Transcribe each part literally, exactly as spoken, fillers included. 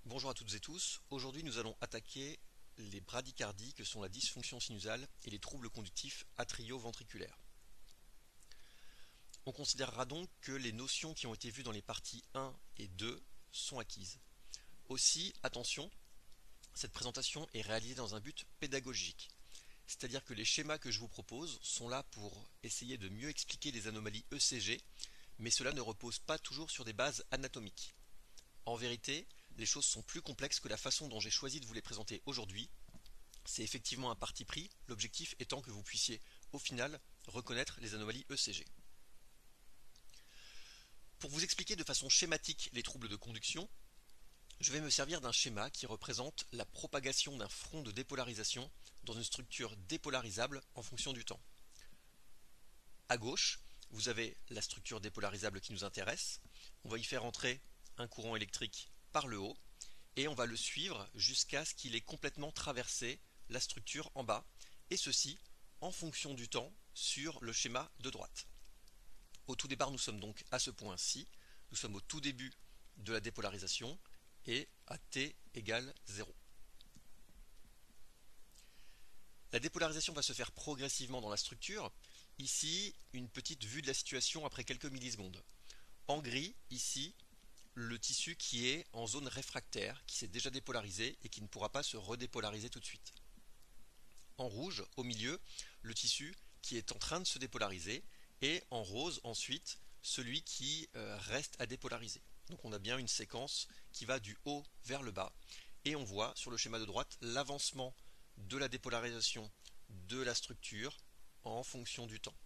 Bonjour à toutes et tous, aujourd'hui nous allons attaquer les bradycardies que sont la dysfonction sinusale et les troubles conductifs atrioventriculaires. On considérera donc que les notions qui ont été vues dans les parties un et deux sont acquises. Aussi, attention, cette présentation est réalisée dans un but pédagogique, c'est-à-dire que les schémas que je vous propose sont là pour essayer de mieux expliquer les anomalies E C G, mais cela ne repose pas toujours sur des bases anatomiques. En vérité, les choses sont plus complexes que la façon dont j'ai choisi de vous les présenter aujourd'hui. C'est effectivement un parti pris, l'objectif étant que vous puissiez, au final, reconnaître les anomalies E C G. Pour vous expliquer de façon schématique les troubles de conduction, je vais me servir d'un schéma qui représente la propagation d'un front de dépolarisation dans une structure dépolarisable en fonction du temps. À gauche, vous avez la structure dépolarisable qui nous intéresse. On va y faire entrer un courant électrique par le haut et on va le suivre jusqu'à ce qu'il ait complètement traversé la structure en bas, et ceci en fonction du temps sur le schéma de droite. Au tout départ, nous sommes donc à ce point-ci, nous sommes au tout début de la dépolarisation et à t égale zéro. La dépolarisation va se faire progressivement dans la structure. Ici, une petite vue de la situation après quelques millisecondes. En gris, ici, le tissu qui est en zone réfractaire, qui s'est déjà dépolarisé et qui ne pourra pas se redépolariser tout de suite. En rouge, au milieu, le tissu qui est en train de se dépolariser, et en rose ensuite, celui qui euh, reste à dépolariser. Donc on a bien une séquence qui va du haut vers le bas, et on voit sur le schéma de droite l'avancement de la dépolarisation de la structure en fonction du temps.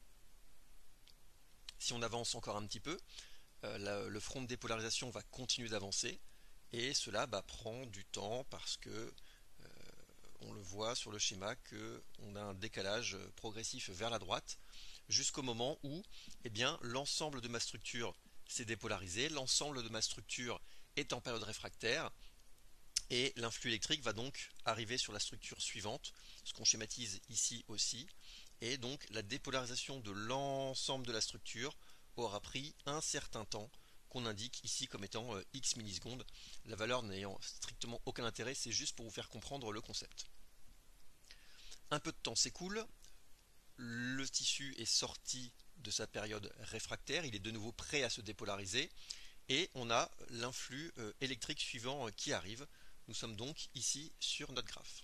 Si on avance encore un petit peu, euh, la, le front de dépolarisation va continuer d'avancer, et cela bah, prend du temps parce que euh, on le voit sur le schéma qu'on a un décalage progressif vers la droite jusqu'au moment où eh bien, l'ensemble de ma structure s'est dépolarisé, l'ensemble de ma structure est en période réfractaire et l'influx électrique va donc arriver sur la structure suivante, ce qu'on schématise ici aussi, et donc la dépolarisation de l'ensemble de la structure aura pris un certain temps qu'on indique ici comme étant euh, x millisecondes, la valeur n'ayant strictement aucun intérêt, c'est juste pour vous faire comprendre le concept. Un peu de temps s'écoule, le tissu est sorti de sa période réfractaire, il est de nouveau prêt à se dépolariser, et on a l'influx euh, électrique suivant euh, qui arrive. Nous sommes donc ici sur notre graphe.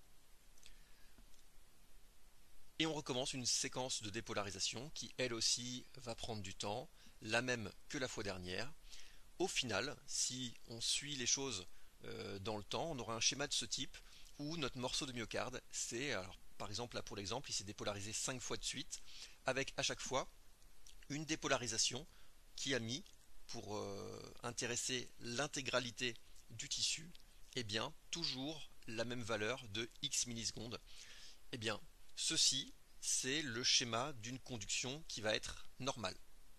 Et on recommence une séquence de dépolarisation qui elle aussi va prendre du temps, la même que la fois dernière. Au final, si on suit les choses euh, dans le temps, on aura un schéma de ce type où notre morceau de myocarde, c'est, alors par exemple là pour l'exemple, il s'est dépolarisé cinq fois de suite, avec à chaque fois une dépolarisation qui a mis, pour euh, intéresser l'intégralité du tissu, eh bien toujours la même valeur de x millisecondes. Eh bien, ceci, c'est le schéma d'une conduction qui va être normale.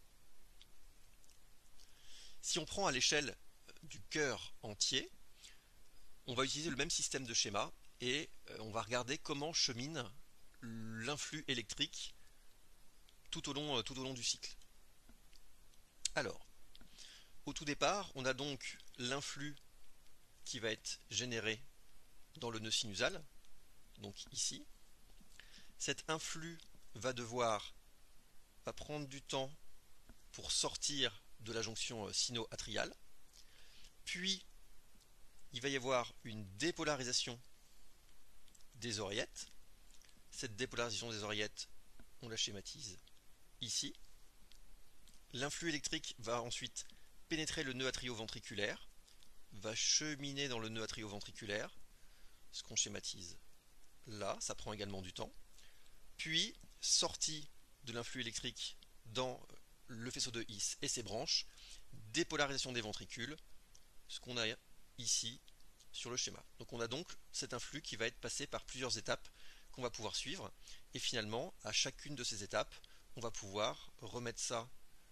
Si on prend à l'échelle du cœur entier, on va utiliser le même système de schéma et on va regarder comment chemine l'influx électrique tout au long, tout au long du cycle. Alors, au tout départ, on a donc l'influx qui va être généré dans le nœud sinusal, donc ici. Cet influx va devoir va prendre du temps pour sortir de la jonction sino-atriale, puis il va y avoir une dépolarisation des oreillettes. Cette dépolarisation des oreillettes, on la schématise ici. L'influx électrique va ensuite pénétrer le nœud atrioventriculaire, va cheminer dans le nœud atrioventriculaire, ce qu'on schématise là, ça prend également du temps. Puis, sortie de l'influx électrique dans le faisceau de His et ses branches, dépolarisation des ventricules, ce qu'on a ici sur le schéma. Donc on a donc cet influx qui va être passé par plusieurs étapes qu'on va pouvoir suivre, et finalement, à chacune de ces étapes, on va pouvoir remettre ça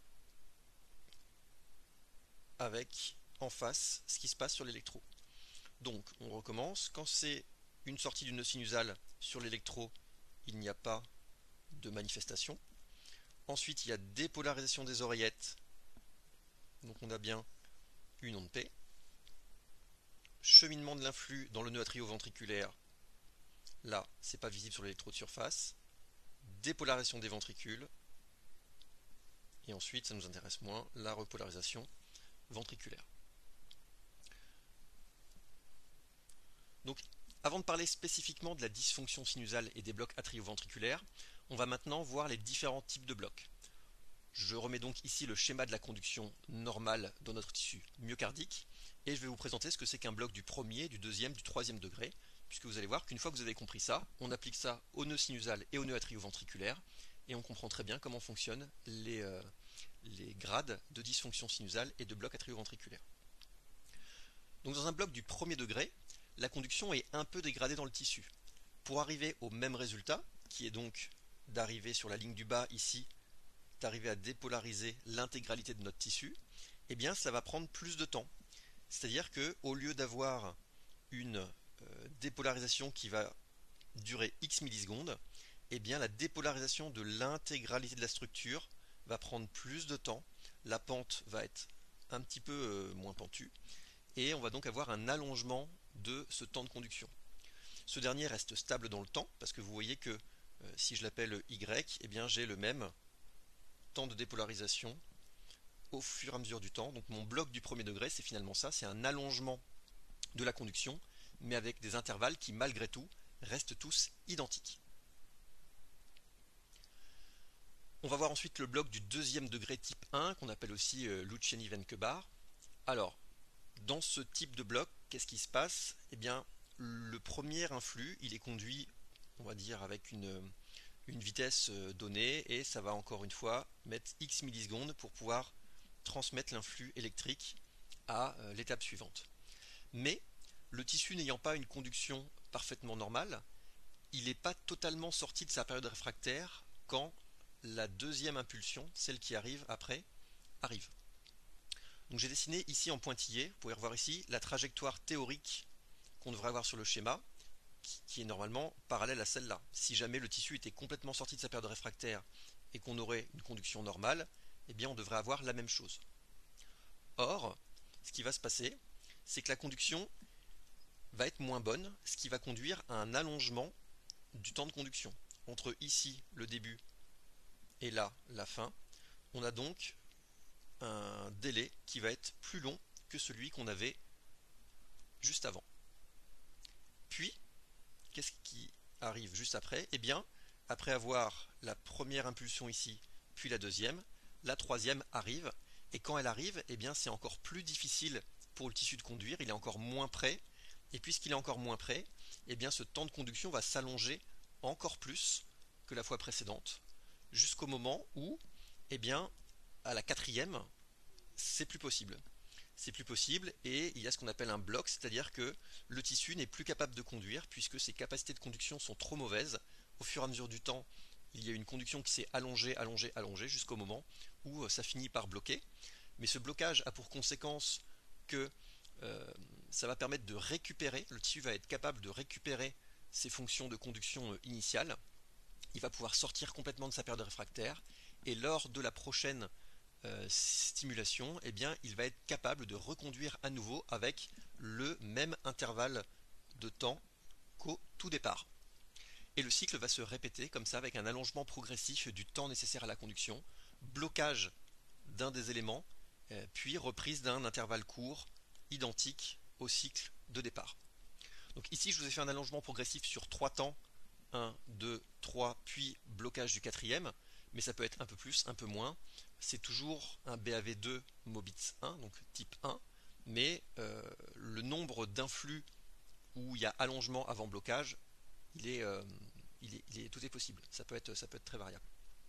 avec en face ce qui se passe sur l'électro. Donc on recommence, quand c'est une sortie du nœud sinusal sur l'électro, il n'y a pas de manifestation. Ensuite, il y a dépolarisation des oreillettes, donc on a bien une onde P. cheminement de l'influx dans le nœud atrioventriculaire, là, c'est pas visible sur l'électrode surface, dépolarisation des ventricules, et ensuite, ça nous intéresse moins, la repolarisation ventriculaire. Donc, avant de parler spécifiquement de la dysfonction sinusale et des blocs atrioventriculaires, on va maintenant voir les différents types de blocs. Je remets donc ici le schéma de la conduction normale dans notre tissu myocardique, et je vais vous présenter ce que c'est qu'un bloc du premier, du deuxième, du troisième degré, puisque vous allez voir qu'une fois que vous avez compris ça, on applique ça au nœud sinusal et au nœud atrioventriculaire, et on comprend très bien comment fonctionnent les, euh, les grades de dysfonction sinusale et de bloc atrioventriculaire. Donc dans un bloc du premier degré, la conduction est un peu dégradée dans le tissu. Pour arriver au même résultat, qui est donc d'arriver sur la ligne du bas ici, d'arriver à dépolariser l'intégralité de notre tissu, eh bien ça va prendre plus de temps. C'est-à-dire qu'au lieu d'avoir une euh, dépolarisation qui va durer X millisecondes, eh bien la dépolarisation de l'intégralité de la structure va prendre plus de temps, la pente va être un petit peu euh, moins pentue, et on va donc avoir un allongement de ce temps de conduction. Ce dernier reste stable dans le temps, parce que vous voyez que euh, si je l'appelle Y, eh bien j'ai le même temps de dépolarisation au fur et à mesure du temps. Donc mon bloc du premier degré, c'est finalement ça, c'est un allongement de la conduction, mais avec des intervalles qui malgré tout restent tous identiques. On va voir ensuite le bloc du deuxième degré type un, qu'on appelle aussi euh, Luciani-Venkebar. Alors, dans ce type de bloc, qu'est-ce qui se passe? Eh bien, le premier influx, il est conduit, on va dire, avec une, une vitesse donnée, et ça va encore une fois mettre X millisecondes pour pouvoir transmettre l'influx électrique à euh, l'étape suivante. Mais, le tissu n'ayant pas une conduction parfaitement normale, il n'est pas totalement sorti de sa période réfractaire quand la deuxième impulsion, celle qui arrive après, arrive. Donc j'ai dessiné ici en pointillé, vous pouvez revoir ici, la trajectoire théorique qu'on devrait avoir sur le schéma, qui, qui est normalement parallèle à celle-là. Si jamais le tissu était complètement sorti de sa période réfractaire et qu'on aurait une conduction normale, eh bien on devrait avoir la même chose. Or, ce qui va se passer, c'est que la conduction va être moins bonne, ce qui va conduire à un allongement du temps de conduction. Entre ici, le début, et là, la fin, on a donc un délai qui va être plus long que celui qu'on avait juste avant. Puis, qu'est-ce qui arrive juste après? Eh bien, après avoir la première impulsion ici, puis la deuxième, la troisième arrive, et quand elle arrive, eh bien c'est encore plus difficile pour le tissu de conduire, il est encore moins prêt, et puisqu'il est encore moins prêt, eh bien ce temps de conduction va s'allonger encore plus que la fois précédente, jusqu'au moment où, eh bien, à la quatrième, c'est plus possible. C'est plus possible et il y a ce qu'on appelle un bloc, c'est-à-dire que le tissu n'est plus capable de conduire puisque ses capacités de conduction sont trop mauvaises. Au fur et à mesure du temps, il y a une conduction qui s'est allongée, allongée, allongée jusqu'au moment où ça finit par bloquer. Mais ce blocage a pour conséquence que euh, ça va permettre de récupérer, le tissu va être capable de récupérer ses fonctions de conduction initiales. Il va pouvoir sortir complètement de sa période réfractaire et lors de la prochaine euh, stimulation, eh bien, il va être capable de reconduire à nouveau avec le même intervalle de temps qu'au tout départ. Et le cycle va se répéter comme ça avec un allongement progressif du temps nécessaire à la conduction, blocage d'un des éléments, euh, puis reprise d'un intervalle court identique au cycle de départ. Donc ici, je vous ai fait un allongement progressif sur trois temps, un, deux, trois, puis blocage du quatrième, mais ça peut être un peu plus, un peu moins. C'est toujours un B A V deux Mobitz un, donc type un, mais euh, le nombre d'influx où il y a allongement avant blocage, il est, euh, il est, il est, tout est possible, ça peut être, ça peut être très variable.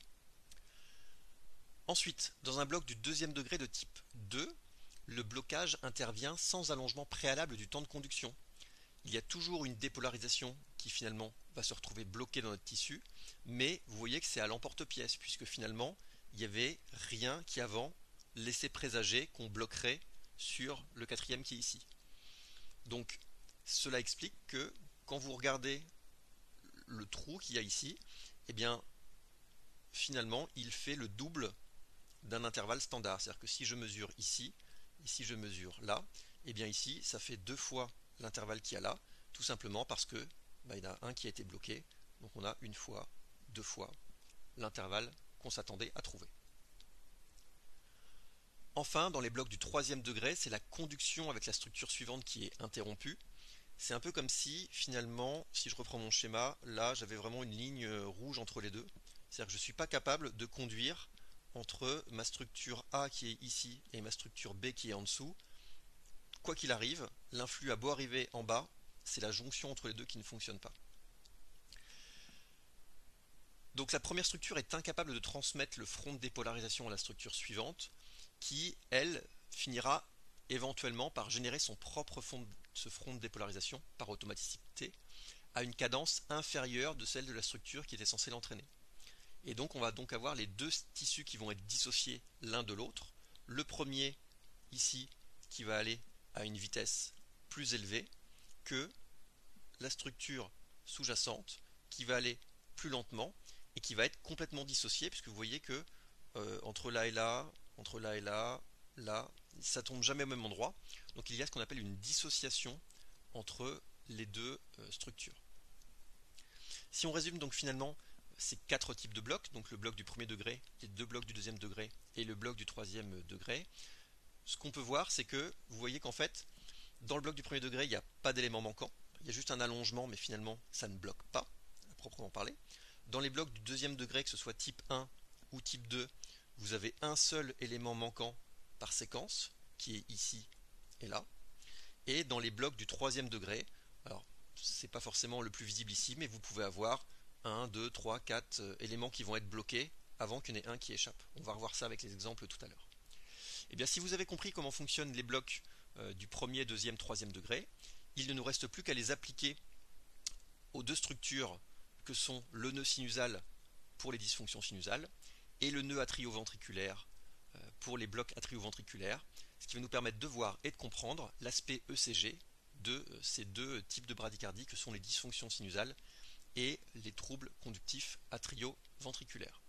Ensuite, dans un bloc du deuxième degré de type deux, le blocage intervient sans allongement préalable du temps de conduction. Il y a toujours une dépolarisation qui finalement va se retrouver bloquée dans notre tissu, mais vous voyez que c'est à l'emporte-pièce, puisque finalement, il n'y avait rien qui avant laissait présager qu'on bloquerait sur le quatrième qui est ici. Donc, cela explique que quand vous regardez le trou qu'il y a ici, eh bien, finalement, il fait le double d'un intervalle standard. C'est-à-dire que si je mesure ici, et si je mesure là, eh bien ici, ça fait deux fois l'intervalle qu'il y a là, tout simplement parce que bah, il y en a un qui a été bloqué, donc on a une fois, deux fois l'intervalle qu'on s'attendait à trouver. Enfin, dans les blocs du troisième degré, c'est la conduction avec la structure suivante qui est interrompue. C'est un peu comme si, finalement, si je reprends mon schéma, là j'avais vraiment une ligne rouge entre les deux. C'est-à-dire que je ne suis pas capable de conduire entre ma structure A qui est ici et ma structure B qui est en dessous. Quoi qu'il arrive, l'influx a beau arriver en bas, c'est la jonction entre les deux qui ne fonctionne pas. Donc la première structure est incapable de transmettre le front de dépolarisation à la structure suivante, qui, elle, finira éventuellement par générer son propre front, ce front de dépolarisation par automaticité à une cadence inférieure de celle de la structure qui était censée l'entraîner. Et donc on va donc avoir les deux tissus qui vont être dissociés l'un de l'autre. Le premier, ici, qui va aller à une vitesse plus élevée que la structure sous-jacente, qui va aller plus lentement et qui va être complètement dissociée, puisque vous voyez que euh, entre là et là, entre là et là, là, ça tombe jamais au même endroit. Donc il y a ce qu'on appelle une dissociation entre les deux euh, structures. Si on résume donc finalement ces quatre types de blocs, donc le bloc du premier degré, les deux blocs du deuxième degré et le bloc du troisième degré, ce qu'on peut voir, c'est que vous voyez qu'en fait, dans le bloc du premier degré, il n'y a pas d'élément manquant, il y a juste un allongement, mais finalement, ça ne bloque pas, à proprement parler. Dans les blocs du deuxième degré, que ce soit type un ou type deux, vous avez un seul élément manquant par séquence, qui est ici et là. Et dans les blocs du troisième degré, alors c'est pas forcément le plus visible ici, mais vous pouvez avoir un, deux, trois, quatre éléments qui vont être bloqués avant qu'il y en ait un qui échappe. On va revoir ça avec les exemples tout à l'heure. Et bien si vous avez compris comment fonctionnent les blocs euh, du premier, deuxième, troisième degré, il ne nous reste plus qu'à les appliquer aux deux structures que sont le nœud sinusal pour les dysfonctions sinusales et le nœud atrioventriculaire pour les blocs atrioventriculaires, ce qui va nous permettre de voir et de comprendre l'aspect E C G de ces deux types de bradycardie que sont les dysfonctions sinusales et les troubles conductifs atrioventriculaires.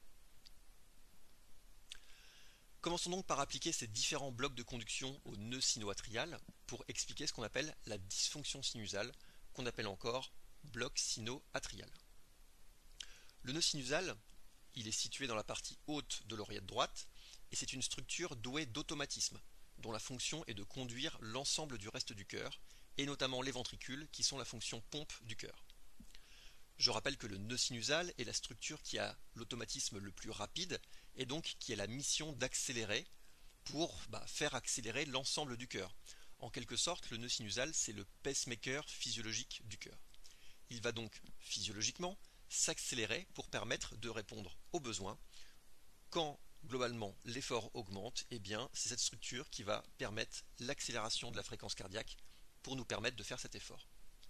Commençons donc par appliquer ces différents blocs de conduction au nœud sino-atrial pour expliquer ce qu'on appelle la dysfonction sinusale, qu'on appelle encore bloc sino-atrial. Le nœud sinusal, il est situé dans la partie haute de l'oreillette droite et c'est une structure douée d'automatisme, dont la fonction est de conduire l'ensemble du reste du cœur, et notamment les ventricules qui sont la fonction pompe du cœur. Je rappelle que le nœud sinusal est la structure qui a l'automatisme le plus rapide et donc qui a la mission d'accélérer pour bah, faire accélérer l'ensemble du cœur. En quelque sorte, le nœud sinusal, c'est le pacemaker physiologique du cœur. Il va donc physiologiquement s'accélérer pour permettre de répondre aux besoins. Quand globalement l'effort augmente, eh bien c'est cette structure qui va permettre l'accélération de la fréquence cardiaque pour nous permettre de faire cet effort.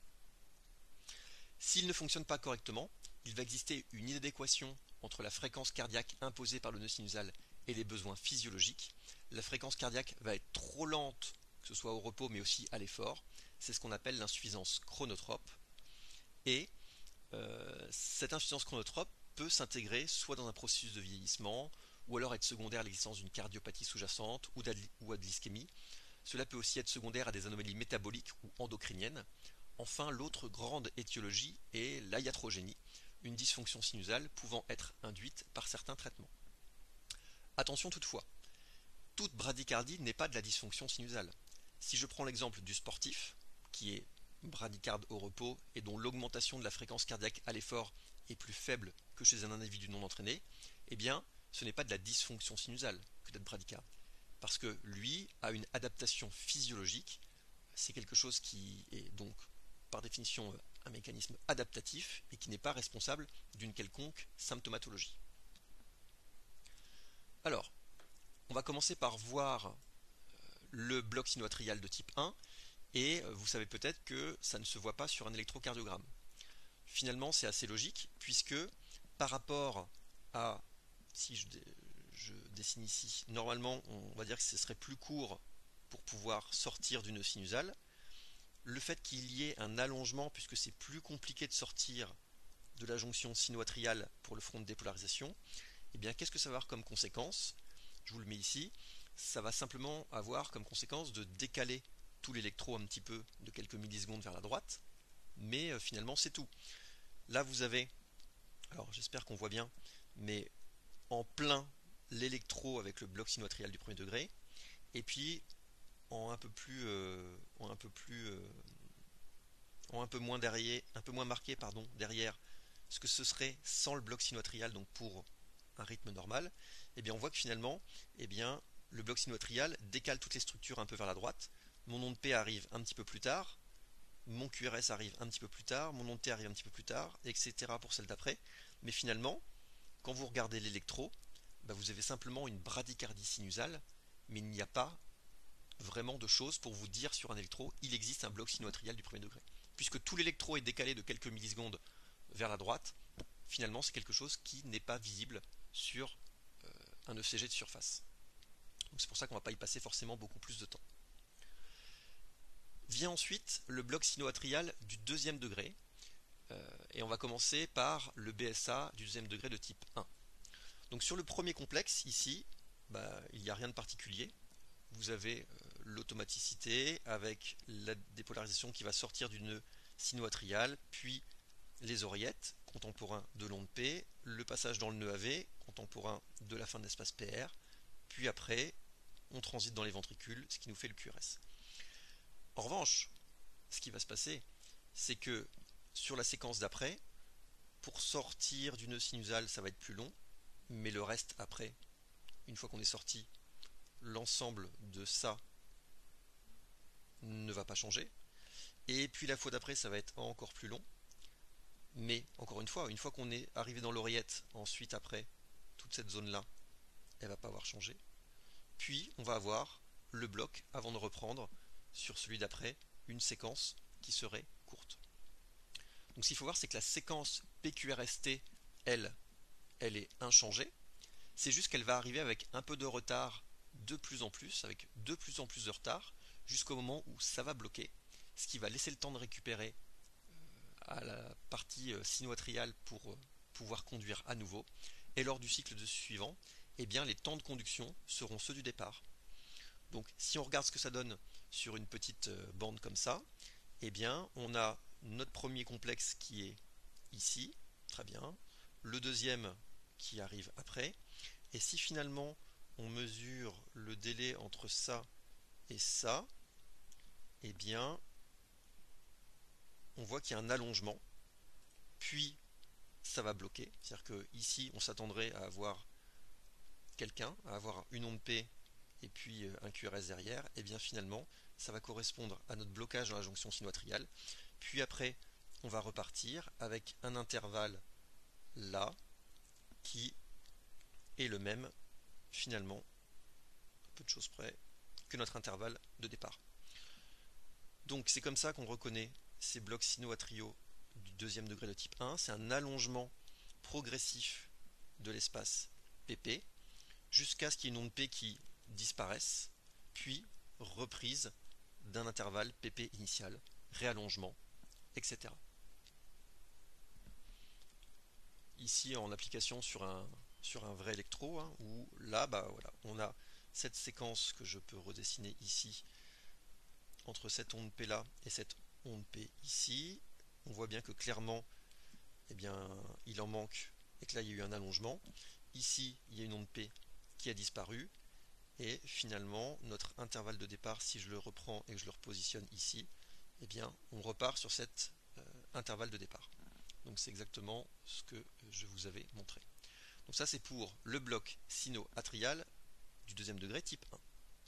S'il ne fonctionne pas correctement, il va exister une inadéquation entre la fréquence cardiaque imposée par le nœud sinusal et les besoins physiologiques. La fréquence cardiaque va être trop lente, que ce soit au repos mais aussi à l'effort. C'est ce qu'on appelle l'insuffisance chronotrope. Et euh, cette insuffisance chronotrope peut s'intégrer soit dans un processus de vieillissement, ou alors être secondaire à l'existence d'une cardiopathie sous-jacente ou à de l'ischémie. Cela peut aussi être secondaire à des anomalies métaboliques ou endocriniennes. Enfin, l'autre grande étiologie est la iatrogénie, une dysfonction sinusale pouvant être induite par certains traitements. Attention toutefois, toute bradycardie n'est pas de la dysfonction sinusale. Si je prends l'exemple du sportif, qui est bradycarde au repos et dont l'augmentation de la fréquence cardiaque à l'effort est plus faible que chez un individu non entraîné, eh bien, ce n'est pas de la dysfonction sinusale que d'être bradycarde, parce que lui a une adaptation physiologique, c'est quelque chose qui est donc par définition un mécanisme adaptatif et qui n'est pas responsable d'une quelconque symptomatologie. Alors, on va commencer par voir le bloc sino-atrial de type un, et vous savez peut-être que ça ne se voit pas sur un électrocardiogramme. Finalement, c'est assez logique, puisque par rapport à, si je, je dessine ici, normalement, on va dire que ce serait plus court pour pouvoir sortir du nœud sinusal. Le fait qu'il y ait un allongement, puisque c'est plus compliqué de sortir de la jonction sino-atriale pour le front de dépolarisation, eh bien, qu'est-ce que ça va avoir comme conséquence? Je vous le mets ici. Ça va simplement avoir comme conséquence de décaler tout l'électro un petit peu de quelques millisecondes vers la droite, mais euh, finalement c'est tout. Là vous avez, alors j'espère qu'on voit bien, mais en plein l'électro avec le bloc sino-atrial du premier degré, et puis en un peu plus, euh, en un peu plus, euh, en un peu moins derrière, un peu moins marqué pardon derrière ce que ce serait sans le bloc sino-atrial, donc pour un rythme normal, eh bien on voit que finalement, eh bien le bloc sino-atrial décale toutes les structures un peu vers la droite. Mon onde P arrive un petit peu plus tard, mon Q R S arrive un petit peu plus tard, mon onde T arrive un petit peu plus tard, et cetera pour celle d'après. Mais finalement, quand vous regardez l'électro, bah vous avez simplement une bradycardie sinusale, mais il n'y a pas vraiment de choses pour vous dire sur un électro, il existe un bloc sino-atrial du premier degré. Puisque tout l'électro est décalé de quelques millisecondes vers la droite, finalement c'est quelque chose qui n'est pas visible sur euh, un E C G de surface. Donc c'est pour ça qu'on ne va pas y passer forcément beaucoup plus de temps. Vient ensuite le bloc sino-atrial du deuxième degré, euh, et on va commencer par le B S A du deuxième degré de type un. Donc sur le premier complexe, ici, bah, il n'y a rien de particulier. Vous avez euh, l'automaticité avec la dépolarisation qui va sortir du nœud sino-atrial, puis les oreillettes, contemporains de l'onde P, le passage dans le nœud A V, contemporain de la fin de l'espace P R, puis après, on transite dans les ventricules, ce qui nous fait le Q R S. En revanche, ce qui va se passer, c'est que sur la séquence d'après, pour sortir du nœud sinusal, ça va être plus long, mais le reste après, une fois qu'on est sorti, l'ensemble de ça ne va pas changer. Et puis la fois d'après, ça va être encore plus long. Mais encore une fois, une fois qu'on est arrivé dans l'oreillette, ensuite après, toute cette zone-là, elle va pas avoir changé. Puis on va avoir le bloc avant de reprendre sur celui d'après une séquence qui serait courte. Donc ce qu'il faut voir, c'est que la séquence P Q R S T, elle, elle est inchangée. C'est juste qu'elle va arriver avec un peu de retard de plus en plus, avec de plus en plus de retard, jusqu'au moment où ça va bloquer, ce qui va laisser le temps de récupérer à la partie sino-atriale pour pouvoir conduire à nouveau. Et lors du cycle de suivant, eh bien, les temps de conduction seront ceux du départ. Donc si on regarde ce que ça donne sur une petite bande comme ça, eh bien, on a notre premier complexe qui est ici, très bien, le deuxième qui arrive après, et si finalement on mesure le délai entre ça et ça, eh bien, on voit qu'il y a un allongement, puis ça va bloquer, c'est-à-dire que ici on s'attendrait à avoir quelqu'un, à avoir une onde P et puis un Q R S derrière, et bien finalement ça va correspondre à notre blocage dans la jonction sino-atriale, puis après on va repartir avec un intervalle là qui est le même finalement, peu de choses près, que notre intervalle de départ. Donc c'est comme ça qu'on reconnaît ces blocs sino-atriaux du deuxième degré de type un, c'est un allongement progressif de l'espace P P jusqu'à ce qu'il y ait une onde P qui disparaisse, puis reprise d'un intervalle P P initial, réallongement, et cetera. Ici en application sur un, sur un vrai électro, hein, où là bah, voilà, on a cette séquence que je peux redessiner ici entre cette onde P là et cette onde P ici. On voit bien que clairement eh bien, il en manque et que là il y a eu un allongement. Ici il y a une onde P qui a disparu et finalement notre intervalle de départ, si je le reprends et que je le repositionne ici, eh bien on repart sur cet euh, intervalle de départ. Donc c'est exactement ce que je vous avais montré. Donc ça c'est pour le bloc sino-atrial du deuxième degré type un.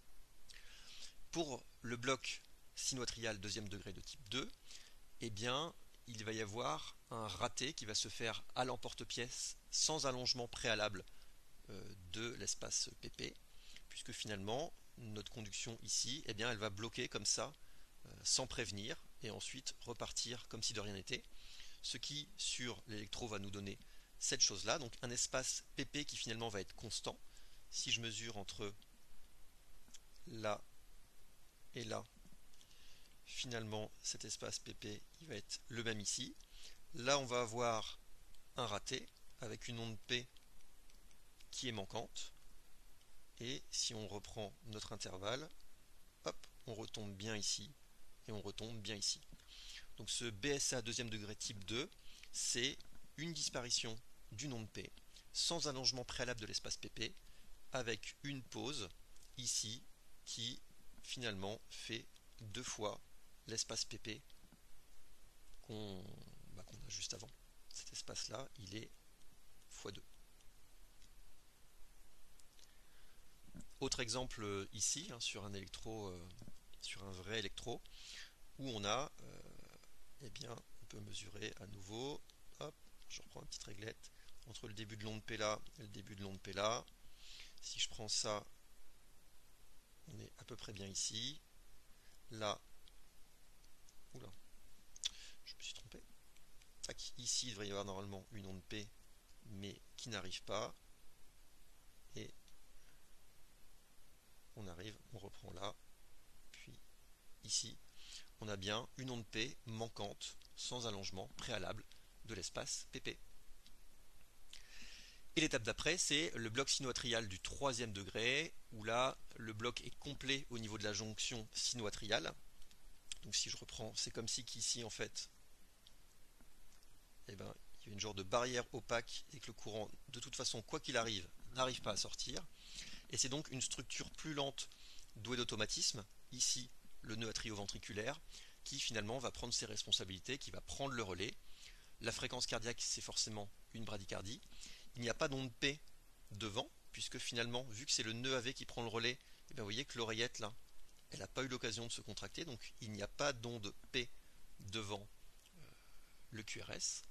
Pour le bloc sino-atrial deuxième degré de type deux, eh bien il va y avoir un raté qui va se faire à l'emporte-pièce sans allongement préalable euh, de l'espace P P, puisque finalement notre conduction ici, eh bien, elle va bloquer comme ça euh, sans prévenir et ensuite repartir comme si de rien n'était, ce qui sur l'électro va nous donner cette chose là, donc un espace P P qui finalement va être constant. Si je mesure entre là et là, finalement cet espace P P il va être le même ici. Là on va avoir un raté avec une onde P qui est manquante, et si on reprend notre intervalle, hop, on retombe bien ici, et on retombe bien ici. Donc ce B S A deuxième degré type deux, c'est une disparition du nom de P, sans allongement préalable de l'espace P P, avec une pause ici qui finalement fait deux fois l'espace P P qu'on bah, qu'on a juste avant. Cet espace-là, il est fois deux. Autre exemple ici, hein, sur un électro, euh, sur un vrai électro, où on a, euh, eh bien, on peut mesurer à nouveau, hop, je reprends une petite réglette, entre le début de l'onde P là et le début de l'onde P là. Si je prends ça, on est à peu près bien ici. Là, oula, je me suis trompé. Tac, ici, il devrait y avoir normalement une onde P, mais qui n'arrive pas. Et on arrive, on reprend là, puis ici, on a bien une onde P manquante, sans allongement préalable de l'espace P P. Et l'étape d'après, c'est le bloc sino-atrial du troisième degré, où là, le bloc est complet au niveau de la jonction sino-atriale. Donc si je reprends, c'est comme si qu'ici, en fait, eh ben, il y a une genre de barrière opaque et que le courant, de toute façon, quoi qu'il arrive, n'arrive pas à sortir. Et c'est donc une structure plus lente douée d'automatisme, ici le nœud atrioventriculaire, qui finalement va prendre ses responsabilités, qui va prendre le relais. La fréquence cardiaque, c'est forcément une bradycardie. Il n'y a pas d'onde P devant, puisque finalement, vu que c'est le nœud A V qui prend le relais, eh bien, vous voyez que l'oreillette, là, elle n'a pas eu l'occasion de se contracter, donc il n'y a pas d'onde P devant euh, le Q R S,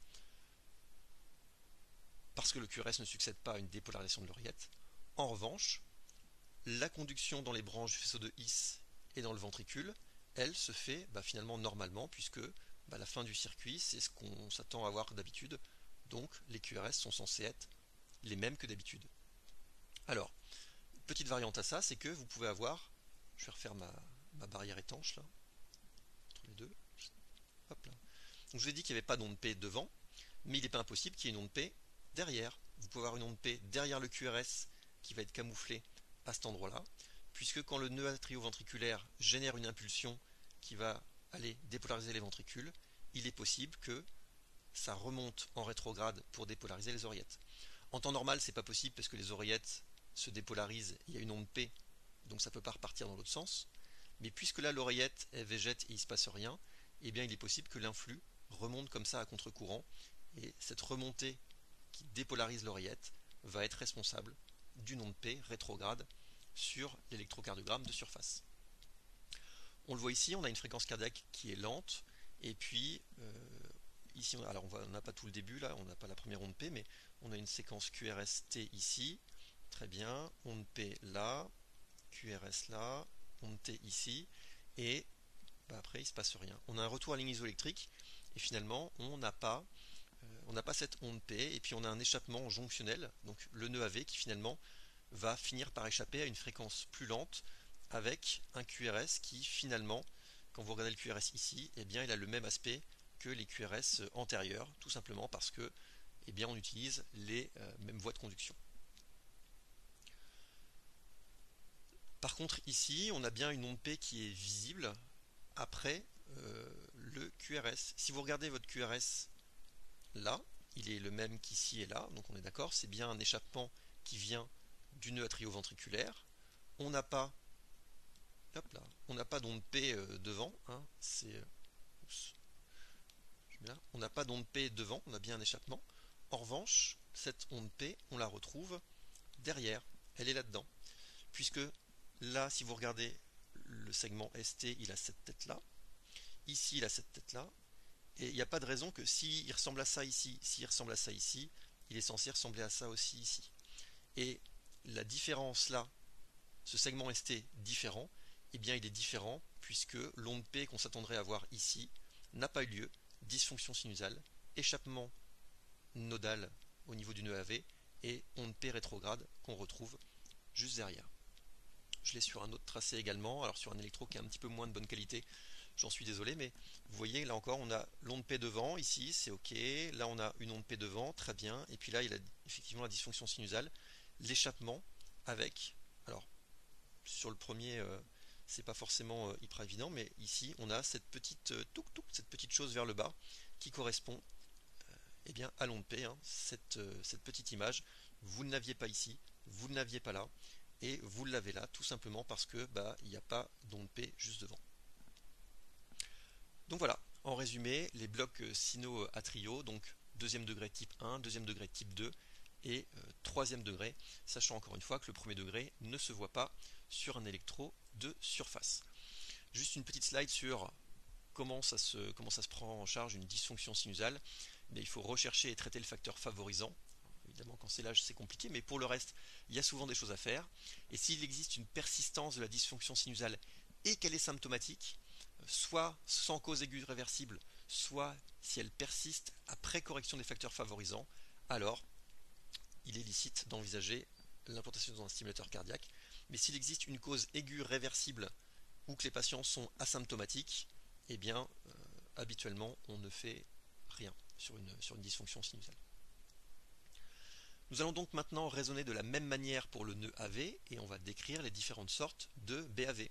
parce que le Q R S ne succède pas à une dépolarisation de l'oreillette. En revanche, la conduction dans les branches du faisceau de His et dans le ventricule, elle se fait bah, finalement normalement, puisque bah, la fin du circuit, c'est ce qu'on s'attend à voir d'habitude, donc les Q R S sont censés être les mêmes que d'habitude. Alors, petite variante à ça, c'est que vous pouvez avoir, je vais refaire ma, ma barrière étanche là, entre les deux, hop là. Donc je vous ai dit qu'il n'y avait pas d'onde P devant, mais il n'est pas impossible qu'il y ait une onde P derrière. Vous pouvez avoir une onde P derrière le Q R S qui va être camouflée à cet endroit-là, puisque quand le nœud atrioventriculaire génère une impulsion qui va aller dépolariser les ventricules, il est possible que ça remonte en rétrograde pour dépolariser les oreillettes. En temps normal, c'est pas possible parce que les oreillettes se dépolarisent, il y a une onde P, donc ça ne peut pas repartir dans l'autre sens. Mais puisque là l'oreillette elle végète et il ne se passe rien, eh bien il est possible que l'influx remonte comme ça à contre-courant, et cette remontée qui dépolarise l'oreillette va être responsable d'une onde P rétrograde sur l'électrocardiogramme de surface. On le voit ici, on a une fréquence cardiaque qui est lente, et puis euh, ici, alors on n'a pas tout le début là, on n'a pas la première onde P, mais on a une séquence Q R S T ici, très bien, onde P là, Q R S là, onde T ici, et bah après il ne se passe rien. On a un retour à ligne isoélectrique, et finalement on n'a pas, euh, on n'a pas cette onde P, et puis on a un échappement jonctionnel, donc le nœud A V qui finalement va finir par échapper à une fréquence plus lente, avec un Q R S qui finalement, quand vous regardez le Q R S ici, eh bien il a le même aspect que les Q R S antérieurs, tout simplement parce que eh bien, on utilise les euh, mêmes voies de conduction. Par contre ici, on a bien une onde P qui est visible après euh, le Q R S. Si vous regardez votre Q R S là, il est le même qu'ici et là, donc on est d'accord, c'est bien un échappement qui vient du nœud atrioventriculaire. On n'a pas, hop là, on n'a pas d'onde P euh, devant, hein, c'est, oups, là, on n'a pas d'onde P devant, on a bien un échappement. En revanche, cette onde P, on la retrouve derrière, elle est là-dedans. Puisque là, si vous regardez le segment S T, il a cette tête-là. Ici, il a cette tête-là. Et il n'y a pas de raison que s'il ressemble à ça ici, s'il ressemble à ça ici, il est censé ressembler à ça aussi ici. Et la différence là, ce segment S T différent, eh bien il est différent puisque l'onde P qu'on s'attendrait à voir ici n'a pas eu lieu, dysfonction sinusale, échappement nodal au niveau du nœud A V et onde P rétrograde qu'on retrouve juste derrière. Je l'ai sur un autre tracé également, alors sur un électro qui est un petit peu moins de bonne qualité, j'en suis désolé, mais vous voyez là encore on a l'onde P devant, ici c'est ok, là on a une onde P devant, très bien, et puis là il a effectivement la dysfonction sinusale, l'échappement avec, alors sur le premier, euh, c'est pas forcément euh, hyper évident, mais ici on a cette petite euh, touc, touc, cette petite chose vers le bas qui correspond eh bien, à l'onde P, hein, cette, euh, cette petite image. Vous ne l'aviez pas ici, vous ne l'aviez pas là, et vous l'avez là tout simplement parce que bah, il n'y a pas d'onde P juste devant. Donc voilà, en résumé, les blocs sino-atriaux, donc deuxième degré type un, deuxième degré type deux et euh, troisième degré, sachant encore une fois que le premier degré ne se voit pas sur un électro de surface. Juste une petite slide sur comment ça se, comment ça se prend en charge une dysfonction sinusale. Mais il faut rechercher et traiter le facteur favorisant. Évidemment, quand c'est l'âge, c'est compliqué, mais pour le reste, il y a souvent des choses à faire. Et s'il existe une persistance de la dysfonction sinusale et qu'elle est symptomatique, soit sans cause aiguë réversible, soit si elle persiste après correction des facteurs favorisants, alors il est licite d'envisager l'implantation dans un stimulateur cardiaque. Mais s'il existe une cause aiguë réversible ou que les patients sont asymptomatiques, eh bien, euh, habituellement, on ne fait rien sur une, sur une dysfonction sinusale. Nous allons donc maintenant raisonner de la même manière pour le nœud A V et on va décrire les différentes sortes de B A V.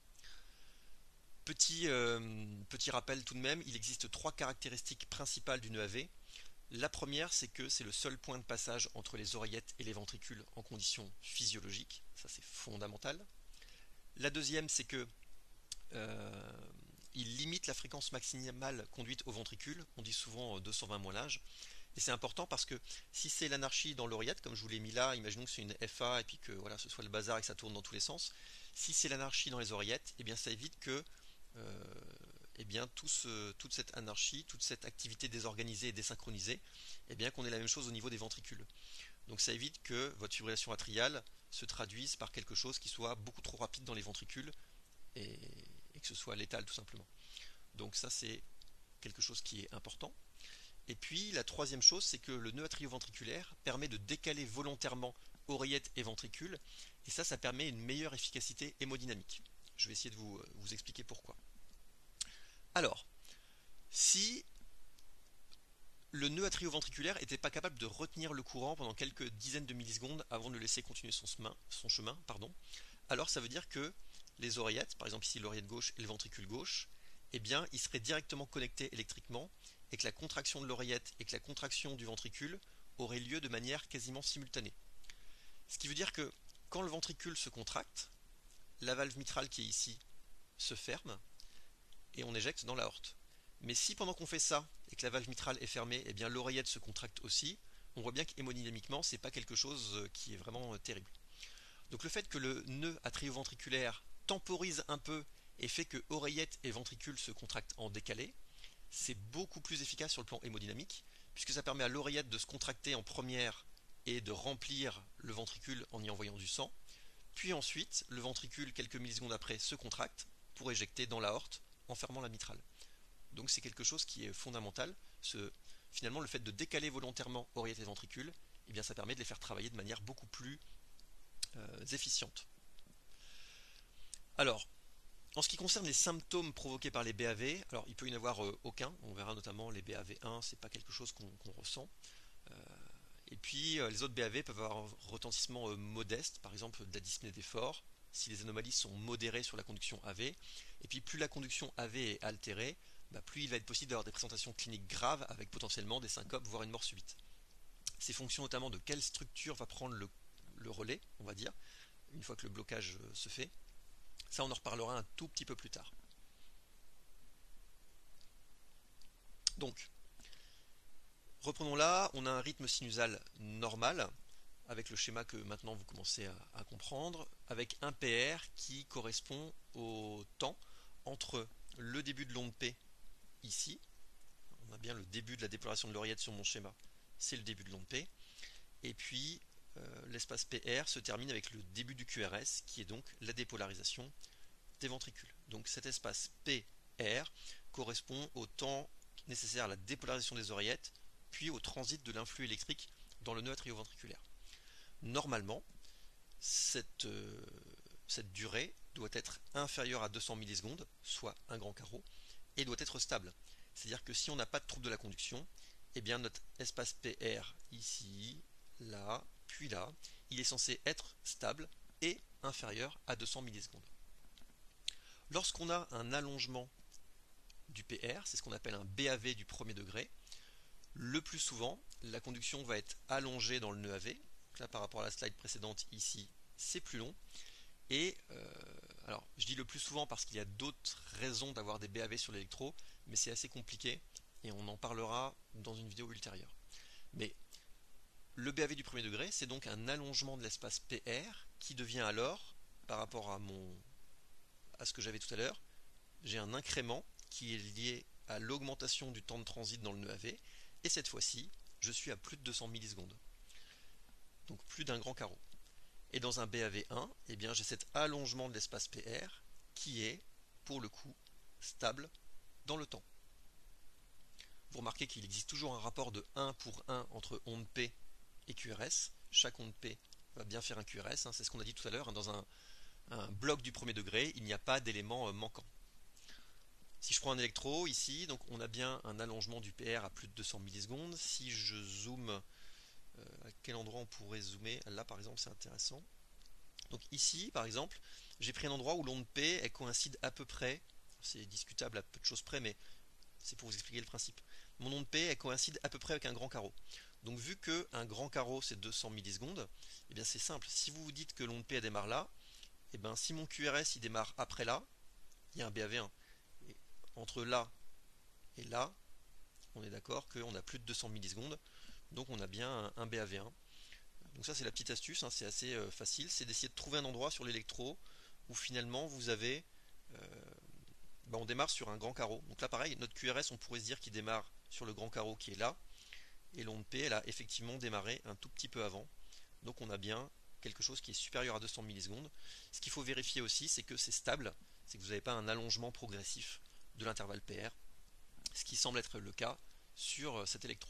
Petit, euh, petit rappel tout de même, il existe trois caractéristiques principales du nœud A V. La première, c'est que c'est le seul point de passage entre les oreillettes et les ventricules en conditions physiologiques. Ça, c'est fondamental. La deuxième, c'est que euh, il limite la fréquence maximale conduite au ventricule. On dit souvent deux cent vingt moins l'âge. Et c'est important parce que si c'est l'anarchie dans l'oreillette, comme je vous l'ai mis là, imaginons que c'est une F A et puis que voilà, ce soit le bazar et que ça tourne dans tous les sens. Si c'est l'anarchie dans les oreillettes, eh bien ça évite que euh, eh bien, tout ce, toute cette anarchie, toute cette activité désorganisée et désynchronisée, eh bien qu'on ait la même chose au niveau des ventricules. Donc ça évite que votre fibrillation atriale se traduise par quelque chose qui soit beaucoup trop rapide dans les ventricules et, et que ce soit létal tout simplement. Donc ça c'est quelque chose qui est important. Et puis la troisième chose, c'est que le nœud atrioventriculaire permet de décaler volontairement oreillette et ventricule, et ça, ça permet une meilleure efficacité hémodynamique. Je vais essayer de vous, vous expliquer pourquoi. Alors, si le nœud atrioventriculaire n'était pas capable de retenir le courant pendant quelques dizaines de millisecondes avant de le laisser continuer son chemin, son chemin pardon, alors ça veut dire que les oreillettes, par exemple ici l'oreillette gauche et le ventricule gauche, eh bien, ils seraient directement connectés électriquement et que la contraction de l'oreillette et que la contraction du ventricule auraient lieu de manière quasiment simultanée. Ce qui veut dire que quand le ventricule se contracte, la valve mitrale qui est ici se ferme et on éjecte dans l'aorte. Mais si pendant qu'on fait ça et que la valve mitrale est fermée, eh bien l'oreillette se contracte aussi, on voit bien qu'hémodynamiquement, c'est pas quelque chose qui est vraiment terrible. Donc le fait que le nœud atrioventriculaire temporise un peu et fait que oreillette et ventricule se contractent en décalé, c'est beaucoup plus efficace sur le plan hémodynamique, puisque ça permet à l'oreillette de se contracter en première et de remplir le ventricule en y envoyant du sang, puis ensuite le ventricule quelques millisecondes après se contracte pour éjecter dans l'aorte en fermant la mitrale. Donc c'est quelque chose qui est fondamental. Ce, finalement le fait de décaler volontairement oreillette et ventricule, eh bien, ça permet de les faire travailler de manière beaucoup plus euh, efficiente. Alors, en ce qui concerne les symptômes provoqués par les B A V, alors il peut y en avoir euh, aucun, on verra notamment les B A V un, c'est pas quelque chose qu'on qu'on ressent. Euh, et puis euh, les autres B A V peuvent avoir un retentissement euh, modeste, par exemple de la dyspnée d'effort, si les anomalies sont modérées sur la conduction A V. Et puis plus la conduction A V est altérée, bah, plus il va être possible d'avoir des présentations cliniques graves avec potentiellement des syncopes, voire une mort subite. C'est fonction notamment de quelle structure va prendre le, le relais, on va dire, une fois que le blocage euh, se fait. Ça, on en reparlera un tout petit peu plus tard. Donc, reprenons là, on a un rythme sinusal normal, avec le schéma que maintenant vous commencez à, à comprendre, avec un P R qui correspond au temps entre le début de l'onde P, ici, on a bien le début de la dépolarisation de l'oreillette sur mon schéma, c'est le début de l'onde P, et puis euh, l'espace P R se termine avec le début du Q R S, qui est donc la dépolarisation des ventricules. Donc cet espace P R correspond au temps nécessaire à la dépolarisation des oreillettes, puis au transit de l'influx électrique dans le nœud atrioventriculaire. Normalement, cette, euh, cette durée doit être inférieure à deux cents millisecondes, soit un grand carreau, et doit être stable. C'est-à-dire que si on n'a pas de trouble de la conduction, eh bien notre espace P R ici, là, puis là, il est censé être stable et inférieur à deux cents millisecondes. Lorsqu'on a un allongement du P R, c'est ce qu'on appelle un B A V du premier degré, le plus souvent, la conduction va être allongée dans le nœud A V. Donc là, par rapport à la slide précédente, ici, c'est plus long. Et euh, alors, je dis le plus souvent parce qu'il y a d'autres raisons d'avoir des B A V sur l'électro, mais c'est assez compliqué et on en parlera dans une vidéo ultérieure. Mais le B A V du premier degré, c'est donc un allongement de l'espace P R qui devient alors, par rapport à, mon, à ce que j'avais tout à l'heure, j'ai un incrément qui est lié à l'augmentation du temps de transit dans le nœud A V, et cette fois-ci, je suis à plus de deux cents millisecondes, donc plus d'un grand carreau. Et dans un B A V un, eh bien, j'ai cet allongement de l'espace P R qui est, pour le coup, stable dans le temps. Vous remarquez qu'il existe toujours un rapport de un pour un entre onde P et Q R S. Chaque onde P va bien faire un Q R S, hein, c'est ce qu'on a dit tout à l'heure, hein, dans un, un bloc du premier degré, il n'y a pas d'élément euh, manquant. Si je prends un électro ici, donc on a bien un allongement du P R à plus de deux cents millisecondes. Si je zoome, euh, à quel endroit on pourrait zoomer? Là par exemple c'est intéressant. Donc ici par exemple, j'ai pris un endroit où l'onde P elle coïncide à peu près, c'est discutable à peu de choses près, mais c'est pour vous expliquer le principe. Mon onde P elle coïncide à peu près avec un grand carreau. Donc vu que un grand carreau c'est deux cents millisecondes, eh bien c'est simple. Si vous vous dites que l'onde P elle démarre là, eh bien si mon Q R S il démarre après là, il y a un B A V un. Et entre là et là, on est d'accord qu'on a plus de deux cents millisecondes, donc on a bien un B A V un. Donc ça c'est la petite astuce, hein, c'est assez euh, facile, c'est d'essayer de trouver un endroit sur l'électro où finalement vous avez, euh, bah, on démarre sur un grand carreau. Donc là pareil, notre Q R S on pourrait se dire qu'il démarre sur le grand carreau qui est là, et l'onde P elle a effectivement démarré un tout petit peu avant, donc on a bien quelque chose qui est supérieur à deux cents millisecondes. Ce qu'il faut vérifier aussi c'est que c'est stable, c'est que vous n'avez pas un allongement progressif de l'intervalle P R, ce qui semble être le cas sur cet électro.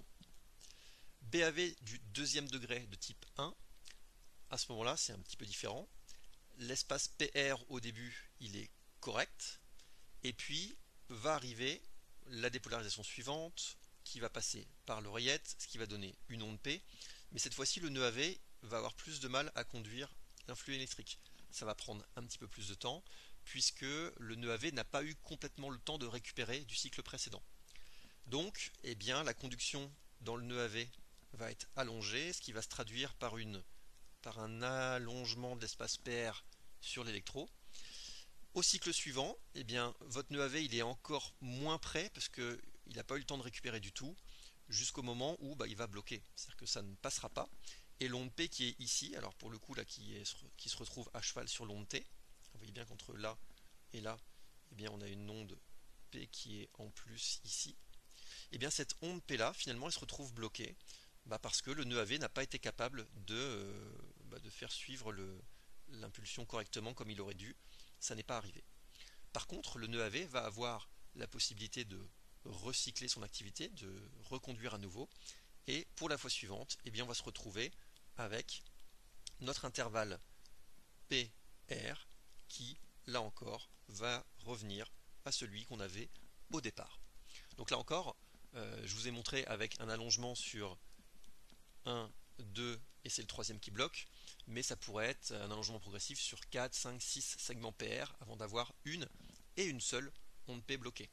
B A V du deuxième degré de type un, à ce moment-là c'est un petit peu différent. L'espace P R au début il est correct, et puis va arriver la dépolarisation suivante qui va passer par l'oreillette, ce qui va donner une onde P, mais cette fois-ci le nœud A V va avoir plus de mal à conduire l'influx électrique. Ça va prendre un petit peu plus de temps, puisque le nœud A V n'a pas eu complètement le temps de récupérer du cycle précédent. Donc, eh bien, la conduction dans le nœud A V va être allongée, ce qui va se traduire par, une, par un allongement de l'espace P R sur l'électro. Au cycle suivant, eh bien, votre nœud A V il est encore moins près parce qu'il n'a pas eu le temps de récupérer du tout jusqu'au moment où bah, il va bloquer. C'est-à-dire que ça ne passera pas. Et l'onde P qui est ici, alors pour le coup là qui, est, qui se retrouve à cheval sur l'onde T, vous voyez bien qu'entre là et là, eh bien, on a une onde P qui est en plus ici. Et bien cette onde P là, finalement, elle se retrouve bloquée bah, parce que le nœud A V n'a pas été capable de, euh, bah, de faire suivre l'impulsion correctement comme il aurait dû. Ça n'est pas arrivé. Par contre, le nœud A V va avoir la possibilité de recycler son activité, de reconduire à nouveau, et pour la fois suivante, eh bien, on va se retrouver avec notre intervalle P R qui, là encore, va revenir à celui qu'on avait au départ. Donc là encore, euh, je vous ai montré avec un allongement sur un, deux, et c'est le troisième qui bloque, mais ça pourrait être un allongement progressif sur quatre, cinq, six segments P R avant d'avoir une et une seule onde P bloquée.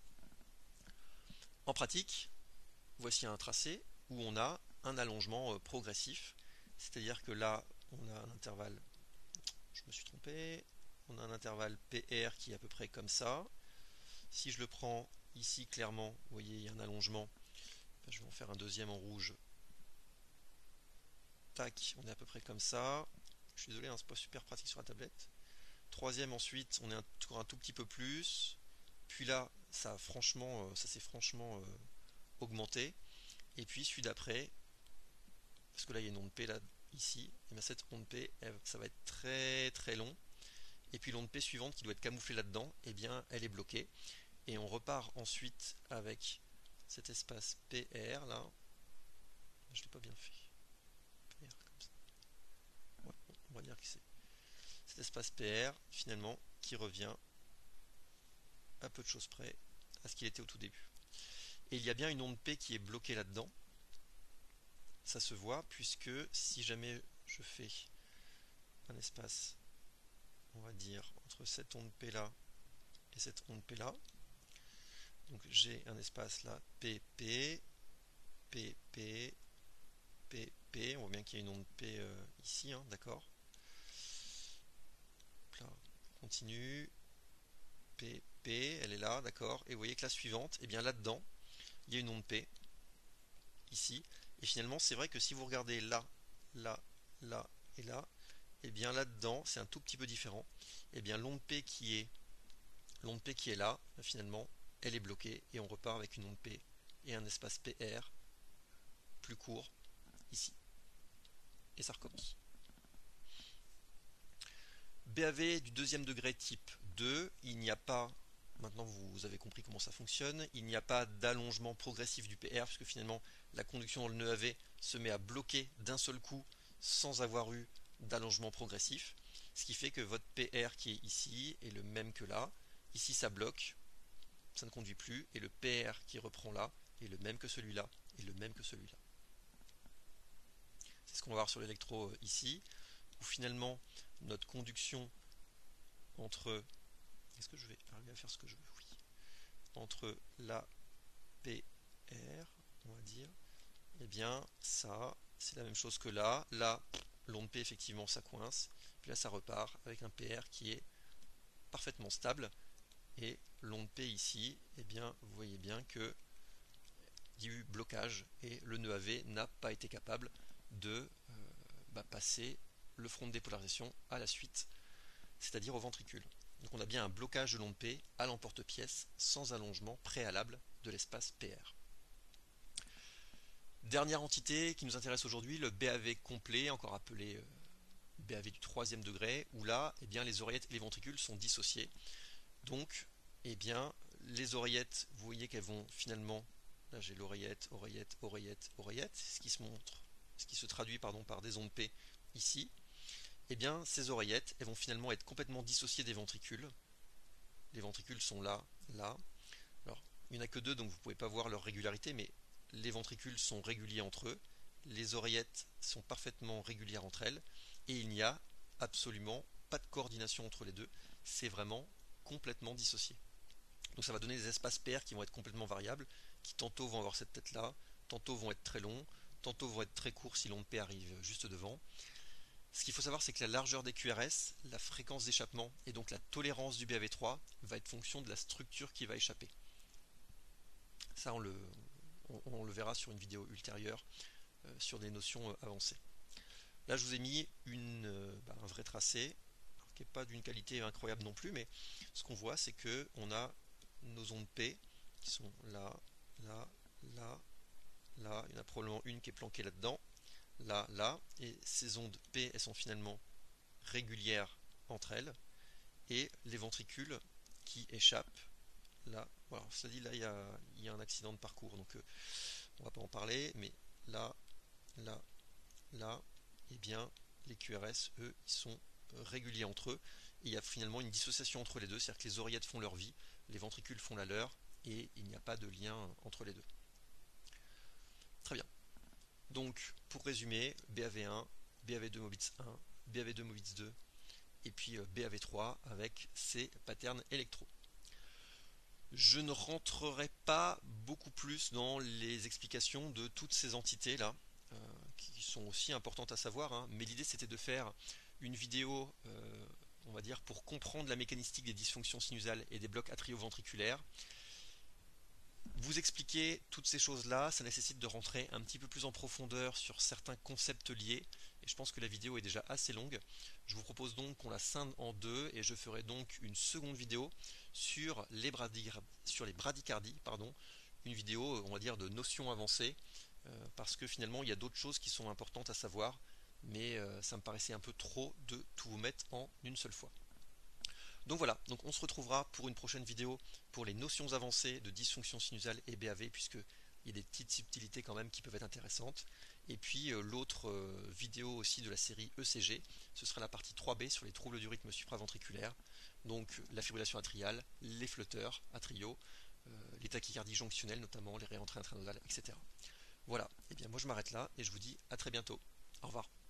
En pratique, voici un tracé où on a un allongement progressif, c'est-à-dire que là, on a un intervalle, je me suis trompé, on a un intervalle P R qui est à peu près comme ça. Si je le prends ici clairement, vous voyez, il y a un allongement, je vais en faire un deuxième en rouge. Tac, on est à peu près comme ça. Je suis désolé, hein, c'est pas super pratique sur la tablette. Troisième ensuite, on est encore un tout petit peu plus. Puis là, ça, franchement, ça s'est franchement euh, augmenté. Et puis celui d'après, parce que là il y a une onde P là, ici, et bien cette onde P, elle, ça va être très très long. Et puis l'onde P suivante qui doit être camouflée là-dedans, et bien elle est bloquée. Et on repart ensuite avec cet espace P R là. Je ne l'ai pas bien fait. P R comme ça. Ouais, bon, on va dire que c'est cet espace P R finalement qui revient à peu de choses près à ce qu'il était au tout début. Et il y a bien une onde P qui est bloquée là-dedans. Ça se voit puisque si jamais je fais un espace, on va dire, entre cette onde P là et cette onde P là. Donc j'ai un espace là, P P, P P, P P. On voit bien qu'il y a une onde P euh, ici, hein, d'accord. Là, on continue. P P, elle est là, d'accord. Et vous voyez que la suivante, et bien là-dedans, il y a une onde P, ici. Et finalement, c'est vrai que si vous regardez là, là, là et là, et bien là-dedans, c'est un tout petit peu différent. Et bien l'onde P qui est l'onde P qui est là, finalement, elle est bloquée et on repart avec une onde P et un espace P R plus court ici. Et ça recommence. B A V du deuxième degré type deux, il n'y a pas, maintenant vous avez compris comment ça fonctionne, il n'y a pas d'allongement progressif du P R puisque finalement la conduction dans le nœud A V se met à bloquer d'un seul coup sans avoir eu d'allongement progressif, ce qui fait que votre P R qui est ici est le même que là. Ici ça bloque, ça ne conduit plus, et le P R qui reprend là est le même que celui-là, et le même que celui-là. C'est ce qu'on va voir sur l'électro ici, où finalement notre conduction entre, est-ce que je vais arriver à faire ce que je veux? Oui. Entre la P R, on va dire, et eh bien ça, c'est la même chose que là. Là, l'onde P, effectivement, ça coince, puis là ça repart avec un P R qui est parfaitement stable. Et l'onde P ici, eh bien, vous voyez bien que il y a eu blocage et le nœud A V n'a pas été capable de euh, bah, passer le front de dépolarisation à la suite, c'est-à-dire au ventricule. Donc on a bien un blocage de l'onde P à l'emporte-pièce sans allongement préalable de l'espace P R. Dernière entité qui nous intéresse aujourd'hui, le B A V complet, encore appelé euh, B A V du troisième degré, où là, eh bien, les oreillettes et les ventricules sont dissociés. Donc, eh bien, les oreillettes, vous voyez qu'elles vont finalement, là j'ai l'oreillette, oreillette, oreillette, oreillette, ce qui se montre, ce qui se traduit pardon, par des ondes P ici. Eh bien, ces oreillettes, elles vont finalement être complètement dissociées des ventricules. Les ventricules sont là, là. Alors, il n'y en a que deux, donc vous ne pouvez pas voir leur régularité, mais les ventricules sont réguliers entre eux. Les oreillettes sont parfaitement régulières entre elles, et il n'y a absolument pas de coordination entre les deux. C'est vraiment complètement dissocié. Donc ça va donner des espaces P R qui vont être complètement variables, qui tantôt vont avoir cette tête-là, tantôt vont être très longs, tantôt vont être très courts si l'onde P arrive juste devant. Ce qu'il faut savoir, c'est que la largeur des Q R S, la fréquence d'échappement et donc la tolérance du B A V trois va être fonction de la structure qui va échapper. Ça, on le, on, on le verra sur une vidéo ultérieure euh, sur des notions euh, avancées. Là, je vous ai mis une, euh, bah, un vrai tracé, qui n'est pas d'une qualité incroyable non plus, mais ce qu'on voit, c'est que on a nos ondes P qui sont là, là, là, là. Il y en a probablement une qui est planquée là-dedans, là, là. Et ces ondes P, elles sont finalement régulières entre elles. Et les ventricules qui échappent là. Voilà, cela dit, là, il y a, il y a un accident de parcours, donc euh, on va pas en parler, mais là, là, là, et eh bien, les Q R S, eux, ils sont réguliers entre eux. Et il y a finalement une dissociation entre les deux, c'est-à-dire que les oreillettes font leur vie, les ventricules font la leur, et il n'y a pas de lien entre les deux. Très bien. Donc, pour résumer, B A V un, B A V deux Mobitz un, B A V deux Mobitz deux, et puis B A V trois avec ses patterns électro. Je ne rentrerai pas beaucoup plus dans les explications de toutes ces entités-là, euh, qui sont aussi importantes à savoir, hein, mais l'idée c'était de faire une vidéo, euh, on va dire, pour comprendre la mécanistique des dysfonctions sinusales et des blocs atrioventriculaires. Vous expliquer toutes ces choses-là, ça nécessite de rentrer un petit peu plus en profondeur sur certains concepts liés, et je pense que la vidéo est déjà assez longue. Je vous propose donc qu'on la scinde en deux, et je ferai donc une seconde vidéo sur les, sur les bradycardies, pardon, une vidéo, on va dire, de notions avancées, euh, parce que finalement, il y a d'autres choses qui sont importantes à savoir, mais euh, ça me paraissait un peu trop de tout vous mettre en une seule fois. Donc voilà, donc on se retrouvera pour une prochaine vidéo pour les notions avancées de dysfonction sinusale et B A V, puisqu'il y a des petites subtilités quand même qui peuvent être intéressantes. Et puis euh, l'autre euh, vidéo aussi de la série E C G, ce sera la partie trois B sur les troubles du rythme supraventriculaire, donc la fibrillation atriale, les flotteurs atriaux, euh, les tachycardies jonctionnelles notamment, les réentrées intranodales, et cetera. Voilà, et bien moi je m'arrête là et je vous dis à très bientôt. Au revoir.